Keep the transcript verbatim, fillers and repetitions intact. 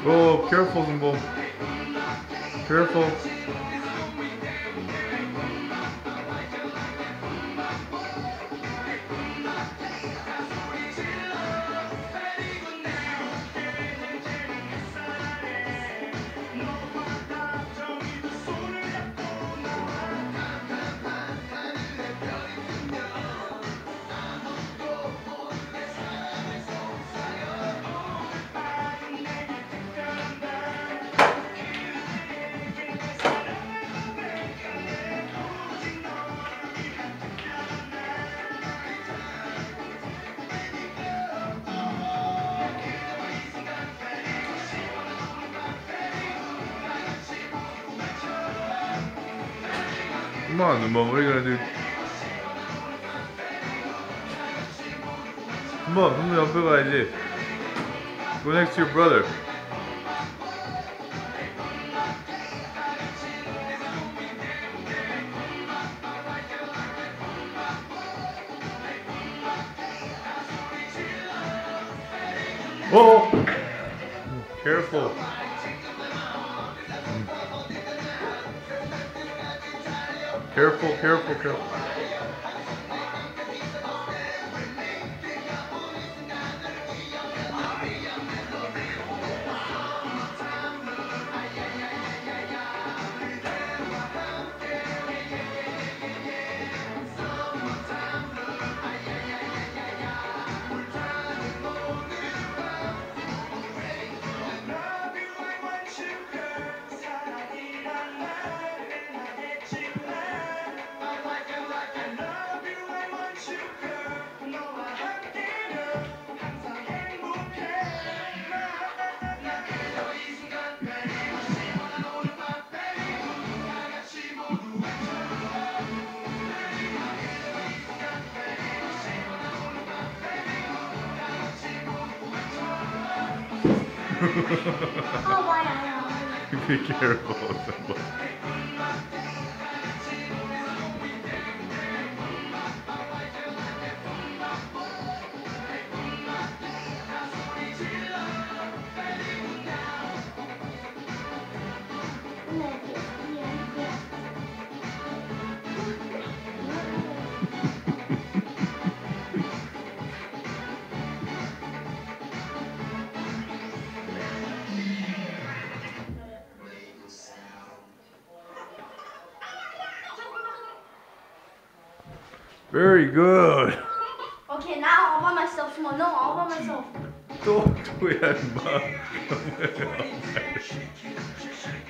Oh, careful, Zumbo. Careful. Come on, Zumbo, what are you gonna do? Come on, 손도 옆에 가야지. Go next to your brother. Oh! Careful. Careful, careful, careful. Oh, why I Be careful, Zumbo. Very good. Okay, now all by myself. Come on, no, all by myself. 또, 또야, 임마.